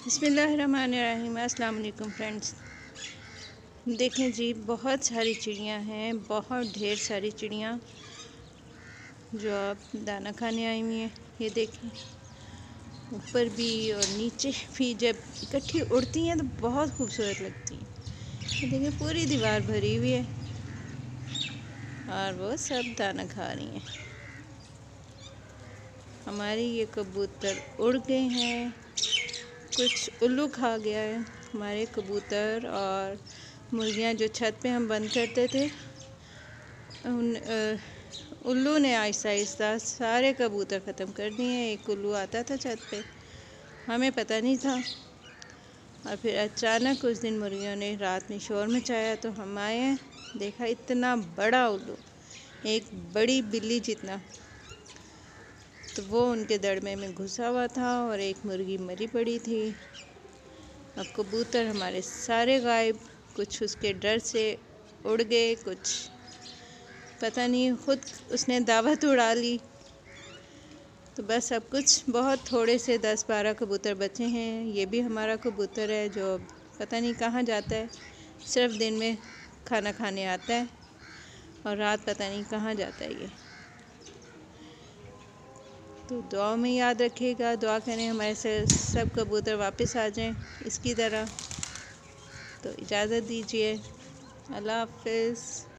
बिस्मिल्लाहिर्रहमानिर्रहीम। अस्सलाम वालेकुम फ्रेंड्स। देखें जी, बहुत सारी चिड़ियाँ हैं, बहुत ढेर सारी चिड़ियाँ जो अब दाना खाने आई हुई हैं। ये देखें, ऊपर भी और नीचे भी जब इकट्ठी उड़ती हैं तो बहुत खूबसूरत लगती हैं। ये देखें, पूरी दीवार भरी हुई है और वो सब दाना खा रही हैं। हमारी ये कबूतर उड़ गए हैं, कुछ उल्लू खा गया है हमारे कबूतर और मुर्गियां जो छत पे हम बंद करते थे। उल्लू ने आहिस्ता आहिस्ता सारे कबूतर ख़त्म कर दिए। एक उल्लू आता था छत पे, हमें पता नहीं था, और फिर अचानक उस दिन मुर्गियों ने रात में शोर मचाया तो हम आए, देखा इतना बड़ा उल्लू, एक बड़ी बिल्ली जितना, तो वो उनके दड़मे में घुसा हुआ था और एक मुर्गी मरी पड़ी थी। अब कबूतर हमारे सारे गायब, कुछ उसके डर से उड़ गए, कुछ पता नहीं खुद उसने दावत उड़ा ली। तो बस अब कुछ बहुत थोड़े से 10-12 कबूतर बचे हैं। ये भी हमारा कबूतर है जो पता नहीं कहाँ जाता है, सिर्फ दिन में खाना खाने आता है और रात पता नहीं कहाँ जाता है ये। तो दुआ में याद रखिएगा, दुआ करें हमारे से सब कबूतर वापस आ जाएं इसकी तरह। तो इजाज़त दीजिए, अल्लाह हाफ़िज़।